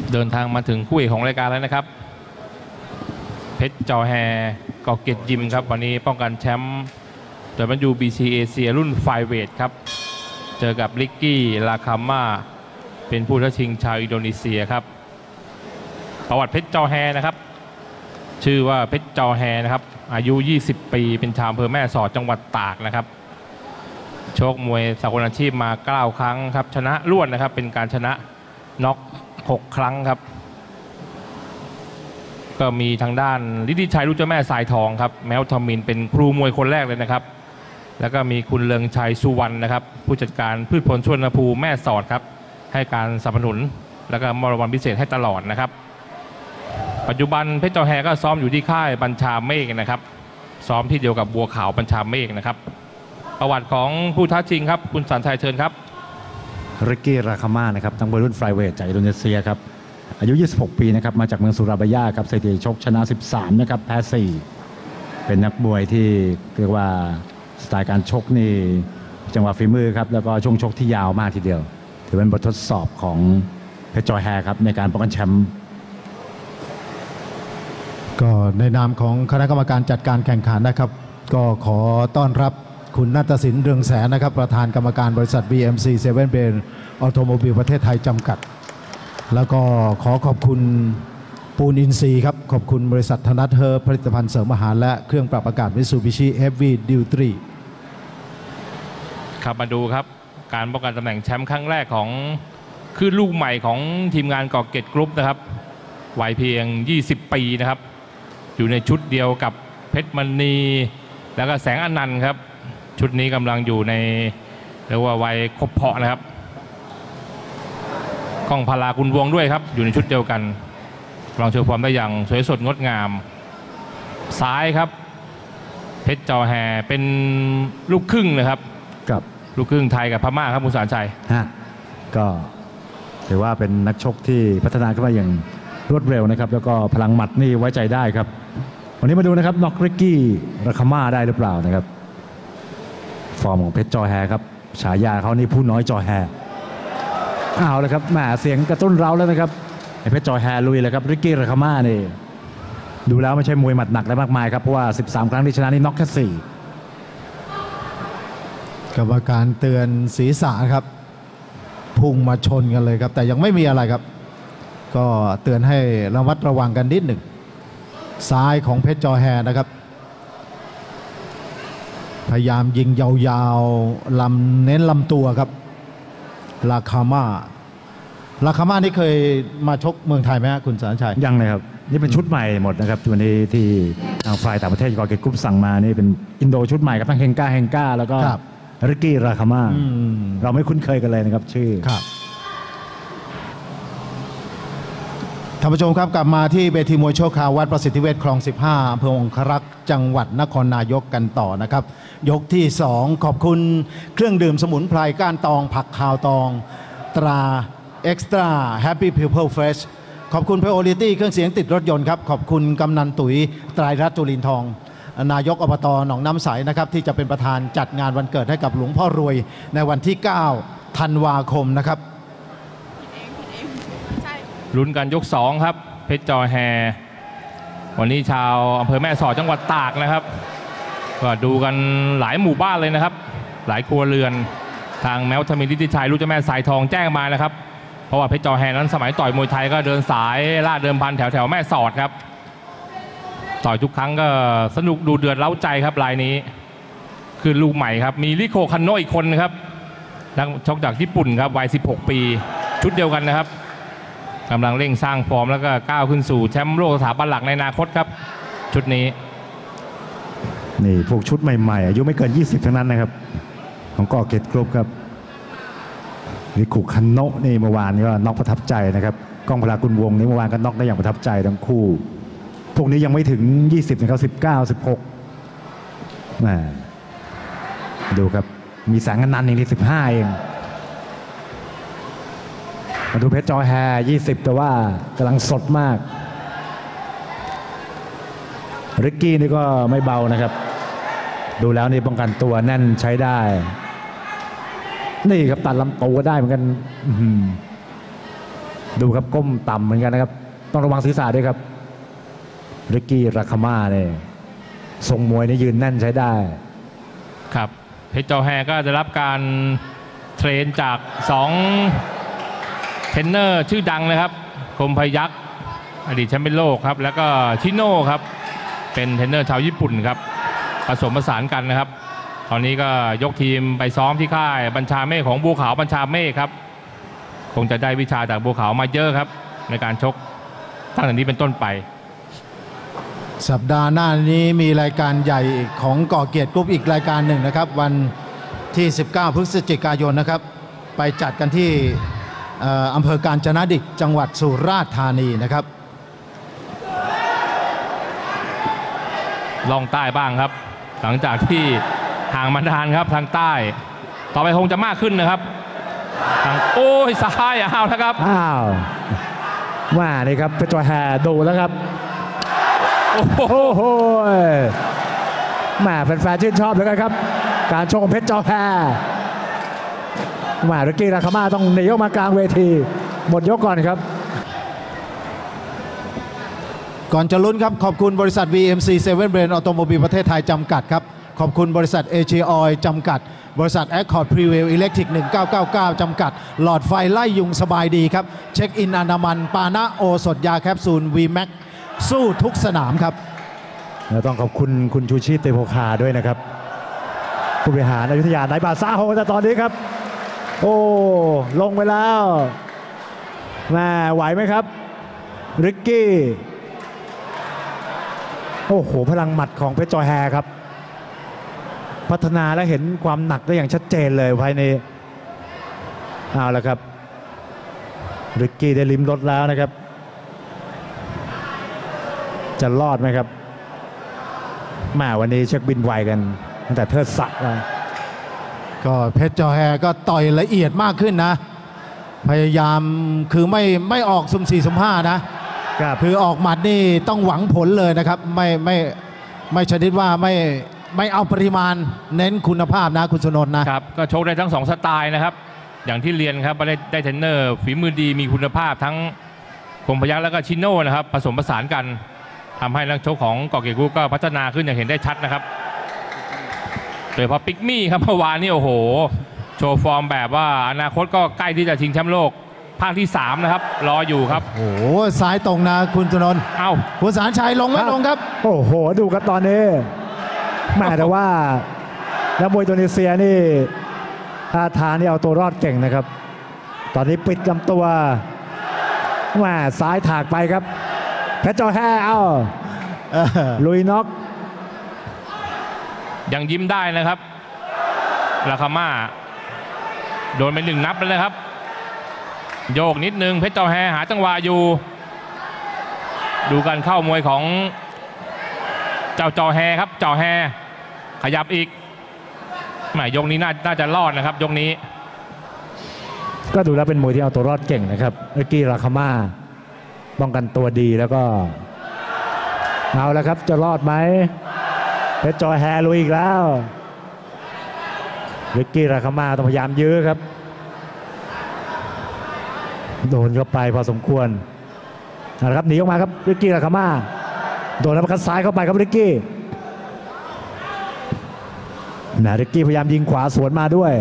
เดินทางมาถึงคู่เอกของรายการแล้วนะครับเพชรจอแฮกอเกียรติยิมครับวันนี้ป้องกันแชมป์ WBC เอเชียรุ่นไฟเวทครับเจอกับลิกกี้ลาคาม่าเป็นผู้ท้าชิงชาวอินโดนีเซียครับประวัติเพชรจอแฮนะครับชื่อว่าเพชรจอแฮนะครับอายุ20 ปีเป็นชาวอำเภอแม่สอดจังหวัดตากนะครับโชคมวยสากลอาชีพมา9ครั้งครับชนะรวดนะครับเป็นการชนะน็อก6 ครั้งครับก็มีทางด้านฤทธิชัยลูกเจ้าแม่สายทองครับแมวทมินเป็นครูมวยคนแรกเลยนะครับแล้วก็มีคุณเลิงชัยสุวรรณนะครับผู้จัดการพืชผลสวนภูมิแม่สอดครับให้การสนับสนุนแล้วก็มอบรางวัลพิเศษให้ตลอดนะครับปัจจุบันเพชรจอแฮก็ซ้อมอยู่ที่ค่ายบัญชาเมฆนะครับซ้อมที่เดียวกับบัวขาวบัญชาเมฆนะครับประวัติของผู้ท้าชิงครับคุณสันชัยเชิญครับริกกี้ราคาม่านะครับทั้งรุ่นไฟเวทจากอินโดนีเซียครับอายุ26 ปีนะครับมาจากเมืองสุราบายาครับสถิติชกชนะ13นะครับแพ้4เป็นนักมวยที่เรียกว่าสไตล์การชกนี่จังหวะฝีมือครับแล้วก็ช่วงชกที่ยาวมากทีเดียวถือเป็นบททดสอบของเพชรจอแฮครับในการป้องกันแชมป์ก็ในนามของคณะกรรมการจัดการแข่งขันนะครับก็ขอต้อนรับคุณณัฐศิลป์เรืองแสนนะครับประธานกรรมการบริษัท BMC 7 Brain Automobile ประเทศไทยจำกัดแล้วก็ขอขอบคุณปูนอินซีครับขอบคุณบริษัทธนัทเฮอร์ผลิตภัณฑ์เสริมอาหารและเครื่องปรับอากาศ Mitsubishi Heavy Duty ครับมาดูครับการป้องกันตำแหน่งแชมป์ครั้งแรกของคลื่นลูกใหม่ของทีมงานกอเกตกรุ๊ปนะครับวัยเพียง20 ปีนะครับอยู่ในชุดเดียวกับเพชรมณีแล้วก็แสงอนันต์ครับชุดนี้กำลังอยู่ในเรียกว่าวัยครบเพาะนะครับกล้องพลาคุณวงด้วยครับอยู่ในชุดเดียวกันลองโชว์ความได้อย่างสวยสดงดงามซ้ายครับเพชรจอแฮเป็นลูกครึ่งนะครับกับลูกครึ่งไทยกับพม่าครับคุณสารชัยก็ถือว่าเป็นนักชกที่พัฒนาขึ้นมาอย่างรวดเร็วนะครับแล้วก็พลังหมัดนี่ไว้ใจได้ครับวันนี้มาดูนะครับน็อกริกกี้ราคาม่าได้หรือเปล่านะครับฟอร์มของเพชรจอแฮครับฉายาเขานี่ผู้น้อยจอแฮเอาเลยครับแหมเสียงกระตุ้นเราแล้วนะครับไอ้เพชรจอแฮลุยเลยครับริกกี้ราคาม่านี่ดูแล้วไม่ใช่มวยหมัดหนักอะไรมากมายครับเพราะว่า13 ครั้งที่ชนะนี่น็อกแค่4 กรรมการเตือนศีรษะครับพุ่งมาชนกันเลยครับแต่ยังไม่มีอะไรครับก็เตือนให้ระมัดระวังกันนิดหนึ่งซ้ายของเพชรจอแฮนะครับพยายามยิงยาวๆเน้นลำตัวครับราคาม่านี่เคยมาชกเมืองไทยไหมครับคุณสารชัยยังเลยครับนี่เป็นชุดใหม่หมดนะครับวันนี้ที่ทางฝ่ายต่างประเทศกอเกตกรุ๊ปสั่งมานี่เป็นอินโดชุดใหม่ครับทั้งเฮงก้าแล้วก็ริกกี้ราคาม่าเราไม่คุ้นเคยกันเลยนะครับชื่อครับท่านผู้ชมครับกลับมาที่เวทีมวยชั่วคราววัดประสิทธิเวชคลอง15อำเภอองครักษ์จังหวัดนครนายกกันต่อนะครับยกที่2ขอบคุณเครื่องดื่มสมุนไพรก้านตองผักขาวตองตราเอ็กซ์ตร้าแฮปปี้พิวเพิลเฟรชขอบคุณเพโอลิตี้เครื่องเสียงติดรถยนต์ครับขอบคุณกำนันตุ๋ยไตรรัตน์จุลินทองนายกอบต.หนองน้ำใสนะครับที่จะเป็นประธานจัดงานวันเกิดให้กับหลวงพ่อรวยในวันที่9 ธันวาคมนะครับลุ้นกันยก2ครับเพชรจอแฮวันนี้ชาวอำเภอแม่สอดจังหวัดตากนะครับก็ดูกันหลายหมู่บ้านเลยนะครับหลายครัวเรือนทางแมวทมินฤทธิชัยลูกเจ้าแม่สายทองแจ้งมานะครับเพราะว่าเพชรจอแฮนั้นสมัยต่อยมวยไทยก็เดินสายล่าเดิมพันแถวแม่สอดครับต่อยทุกครั้งก็สนุกดูเดือดเล้าใจครับรายนี้คือลูกใหม่ครับมีริโคคันโนอีกคนนะครับนักชกจากญี่ปุ่นครับวัย16 ปีชุดเดียวกันนะครับกำลังเร่งสร้างฟอร์มแล้วก็ก้าวขึ้นสู่แชมป์โลกสถาบันหลักในอนาคตครับชุดนี้นี่พวกชุดใหม่ๆอายุไม่เกิน20ทั้งนั้นนะครับของกอเกตกรุ๊ปครับริคุคันโนะนี่เมื่อวานนี้ก็น็อกประทับใจนะครับก้องพลากุลวงนี่เมื่อวานก็น็อกได้อย่างประทับใจทั้งคู่พวกนี้ยังไม่ถึง20นะครับ19 16ดูครับมีแสงอนันต์อย่างที่15เองมาดูเพชรจอแฮ20แต่ว่ากำลังสดมากริกกี้นี่ก็ไม่เบานะครับดูแล้วนี่ป้องกันตัวแน่นใช้ได้นี่ครับตัดลำตัวได้เหมือนกันดูครับก้มต่ำเหมือนกันนะครับต้องระวังศีรษะด้วยครับริกกี้ราคาม่าเนี่ยทรงมวยนี่ยืนแน่นใช้ได้ครับเพชรจอแฮก็จะรับการเทรนจาก2เทรนเนอร์ชื่อดังนะครับคมพยัคฆ์อดีตแชมป์โลกครับแล้วก็ชิโน่ครับเป็นเทรนเนอร์ชาวญี่ปุ่นครับผสมผสานกันนะครับตอนนี้ก็ยกทีมไปซ้อมที่ค่ายบัญชาเมฆของบัวขาวบัญชาเมฆครับคงจะได้วิชาจากบัวขาวมาเยอะครับในการชกตั้งแต่นี้เป็นต้นไปสัปดาห์หน้านี้มีรายการใหญ่ของก่อเกียรติกรุ๊ปอีกรายการหนึ่งนะครับวันที่19 พฤศจิกายนนะครับไปจัดกันที่อำเภอกาญจนดิตจังหวัดสุราษฎร์ธานีนะครับล่องใต้บ้างครับหลังจากที่ห่างมานานครับทางใต้ต่อไปคงจะมากขึ้นนะครับทางโอ้ยซ้ายอ้าวนะครับว่านี่ครับเพชรจอแฮดูแล้วครับโอ้โหแหมแฟนๆชื่นชอบเลยครับการชกของเพชรจอแฮแหมริกกี้ราคาม่าต้องหนีออกมากลางเวทีหมดยกก่อนครับก่อนจะลุ้นครับขอบคุณบริษัท VMC 7 Brand Automobile ประเทศไทยจำกัดครับขอบคุณบริษัท AG Oil จำกัดบริษัท Accord Prevail Electric 1999 จำกัดหลอดไฟไล่ยุงสบายดีครับเช็คอินอนามันปานะโอสถยาแคปซูล VMAX สู้ทุกสนามครับและต้องขอบคุณคุณชูชีพเตโพคาด้วยนะครับผู้บริหารอยุธยาไนบาซ่าโฮแต่ตอนนี้ครับโอ้ลงไปแล้วแม่ไหวไหมครับริกกี้โอ้โหพลังหมัดของเพชรจอแฮครับพัฒนาและเห็นความหนักได้อย่างชัดเจนเลยภายในเอาละครับริกกี้ได้ลิ้มรสแล้วนะครับจะรอดไหมครับมาวันนี้เช็คบินไวกันตั้งแต่เทิดศักดิ์แล้วก็เพชรจอแฮก็ต่อยละเอียดมากขึ้นนะพยายามคือไม่ออกสุ่ม4สุ่ม5นะคือออกหมัดนี่ต้องหวังผลเลยนะครับไม่ชนิดว่าไม่เอาปริมาณเน้นคุณภาพนะคุณสนนท์นะครับก็โชว์ได้ทั้ง2สไตล์นะครับอย่างที่เรียนครับได้เทรนเนอร์ฝีมือดีมีคุณภาพทั้งคมพยัคฆ์แล้วก็ชิโน่นะครับผสมผสานกันทำให้นักชกของก่อเกียรติกรุ๊ปก็พัฒนาขึ้นอย่างเห็นได้ชัดนะครับโดยเฉพาะปิกมี่ครับเมื่อวานนี่โอ้โหโชว์ฟอร์มแบบว่าอนาคตก็ใกล้ที่จะชิงแชมป์โลกภาคที่3นะครับรออยู่ครับโอ้โหซ้ายตรงนะคุณสนนท์เอ้าคุณสารชัยลงไม่ลงครับโอ้โหดูครับตอนนี้แม่แต่ว่านักมวยอินโดนีเซียนี่ท่าทางนี่เอาตัวรอดเก่งนะครับตอนนี้ปิดลำตัวแม่ซ้ายถากไปครับเพชรจอแฮลุยน็อกยังยิ้มได้นะครับราคาม่าโดนไป1 นับแล้วนะครับโยกนิดนึงเพชรจอแฮหาจังหวะอยู่ดูการเข้ามวยของเจ้าจอแฮครับจอแฮขยับอีกแหมยกนี้น่าจะรอดนะครับยกนี้ก็ดูแล้วเป็นมวยที่เอาตัวรอดเก่งนะครับริกกี้ราคาม่าป้องกันตัวดีแล้วก็เอาแล้วครับจะรอดไหมเพชรจอแฮลุยอีกแล้วริกกี้ราคาม่าต้องพยายามยื้อครับโดนเข้าไปพอสมควรนะครับหนีออกมาครับริกกี้ราคาม่าโดนแล้วคัดซ้ายเข้าไปครับริกกี้ริกกี้พยายามยิงขวาสวนมาด้วย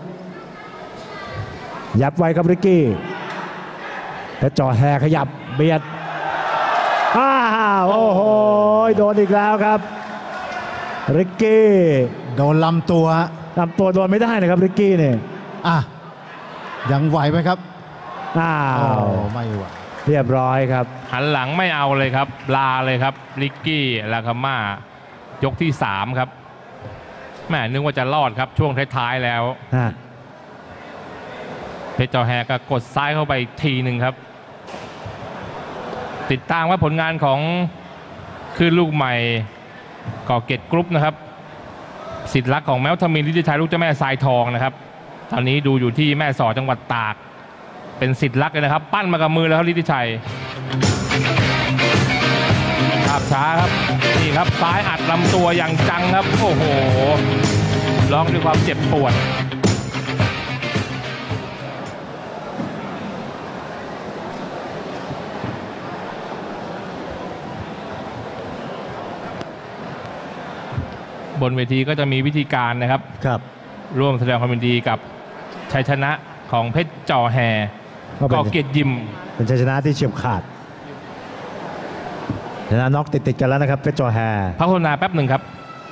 ยับไว้ครับริกกี้แต่จอแฮขยับเบียดโอ้โหโดนอีกแล้วครับริกกี้โดนลำตัวโดนไม่ได้นะครับริกกี้เนี่ยยังไหวไหมครับไม่ไหวเรียบร้อยครับหันหลังไม่เอาเลยครับลาเลยครับริกกี้ราคาม่ายกที่3ครับแม่นึกว่าจะรอดครับช่วงท้ายๆแล้วเพชรจอแฮก็กดซ้ายเข้าไปทีหนึ่งครับติดตามว่าผลงานของคือลูกใหม่ก่อเกียรติกรุ๊ปนะครับสิทธิ์รักของแม้วทมินฤทธิชัยลูกเจ้าแม่ทรายทองนะครับตอนนี้ดูอยู่ที่แม่สอดจังหวัดตากเป็นสิทธิ์รักเลยนะครับปั้นมากับมือแล้วครับฤทธิชัยภาพช้าครับนี่ครับซ้ายอัดลำตัวอย่างจังครับโอ้โหร้องด้วยความเจ็บปวดบนเวทีก็จะมีวิธีการนะครับครับร่วมแสดงความยินดีกับชัยชนะของเพชรจ่อแฮก็เป็นก่อเกียรติยิมเป็นชัยชนะที่เฉียบขาดชนะน็อกติดกันแล้วนะครับเพชรจอแฮพักโฆษณาแป๊บหนึ่งครับ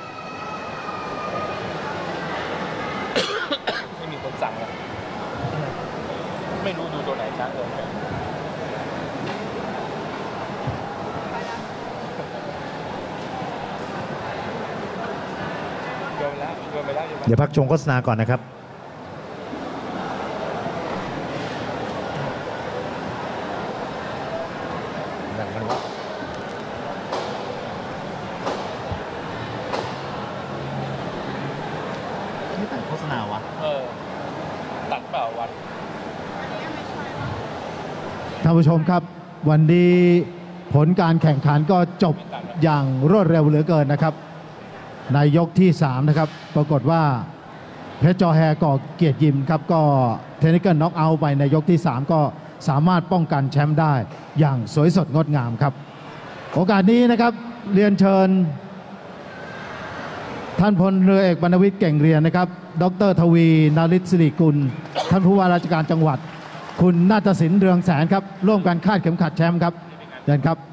ไม่มีคนสั่งเลยไม่รู้ดูตัวไหนช้างเลยโยนแล้วโยนไปแล้วเดี๋ยวพักชมโฆษณาก่อนนะครับนี่แต่งโฆษณาวะตัดเปล่าวันท่านผู้ชมครับ วันนี้ผลการแข่งขันก็จบอย่างรวดเร็วเหลือเกินนะครับในยกที่ 3 นะครับ ปรากฏว่าเพชรจอแฮก่อเกียรติยิมครับก็เทคนิคน็อกเอาท์ไปในยกที่ 3 ก็สามารถป้องกันแชมป์ได้อย่างสวยสดงดงามครับ โอกาสนี้นะครับเรียนเชิญ ท่านพลเรือเอกบรรณวิทย์เก่งเรียนนะครับดรทวีนาริศสิริกุลท่านผู้ว่าราชการจังหวัด คุณนาฏศิลป์เรืองแสนครับร่วมกันคาดเข็มขัดแชมป์ครับเชิญครับ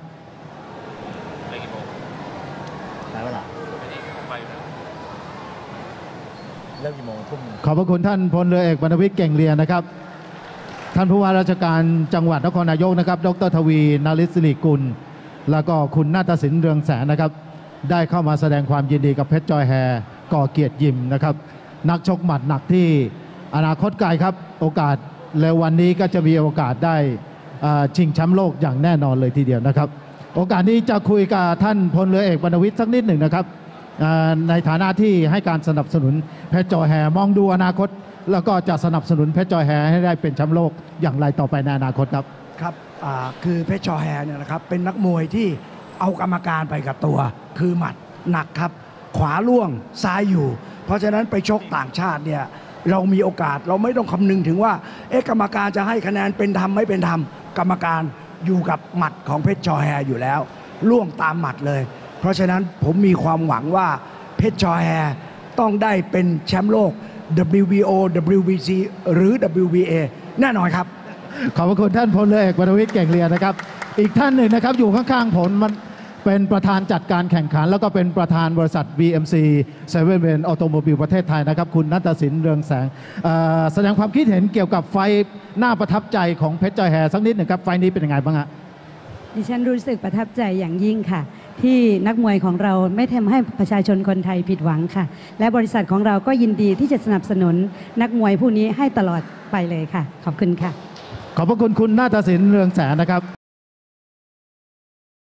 เริ่มกี่โมงทุ่มขอบพระคุณท่านพลเรือเอกบรรณวิทย์เก่งเรียนนะครับท่านผู้ว่าราชการจังหวัดนครนายกนะครับดรทวีนาริศสิริกุลแล้วก็คุณนาฏศิลป์เรืองแสนนะครับได้เข้ามาแสดงความยินดีกับเพชรจอยแฮก่อเกียรติยิมนะครับนักชกหมัดหนักที่อนาคตไกลครับโอกาสเร็ววันนี้ก็จะมีโอกาสได้ชิงแชมป์โลกอย่างแน่นอนเลยทีเดียวนะครับโอกาสนี้จะคุยกับท่านพลเรือเอกบรรณวิทย์สักนิดหนึ่งนะครับในฐานะที่ให้การสนับสนุนเพชรจอยแฮมองดูอนาคต แล้วก็จะสนับสนุนเพชรจอยแฮให้ได้เป็นแชมป์โลกอย่างไรต่อไปในอนาคตครับครับคือเพชรจอแฮเนี่ยนะครับเป็นนักมวยที่เอากรรมการไปกับตัว คือหมัดหนักครับ ขวาล่วงซ้ายอยู่ เพราะฉะนั้นไปชกต่างชาติเนี่ยเรามีโอกาสเราไม่ต้องคำนึงถึงว่ากรรมการจะให้คะแนนเป็นธรรมไม่เป็นธรรมกรรมการอยู่กับหมัดของเพชรจอแฮอยู่แล้วล่วงตามหมัดเลย เพราะฉะนั้นผมมีความหวังว่าเพชรจอแฮต้องได้เป็นแชมป์โลก WBO WBC หรือ WBA แน่นอนครับขอบพระคุณท่านพลเรือเอกบรรณวิทย์เก่งเรียนนะครับอีกท่านหนึ่งนะครับอยู่ข้างๆผมมันเป็นประธานจัดการแข่งขัน แล้วก็เป็นประธานบริษัท BMC 7 Wen Automobile ประเทศไทยนะครับคุณนัตศิลป์เรืองแสงแสดงความคิดเห็นเกี่ยวกับไฟหน้าประทับใจของเพชรจอยแฮสักนิดหนึ่งครับไฟนี้เป็นยังไงบ้างฮะดิฉันรู้สึกประทับใจอย่างยิ่งค่ะ ที่นักมวยของเราไม่ทำให้ประชาชนคนไทยผิดหวังค่ะ และบริษัทของเราก็ยินดีที่จะสนับสนุนนักมวยผู้นี้ให้ตลอดไปเลยค่ะ ขอบคุณค่ะขอบพระคุณคุณนาฏศิลป์เรืองแสนนะครับ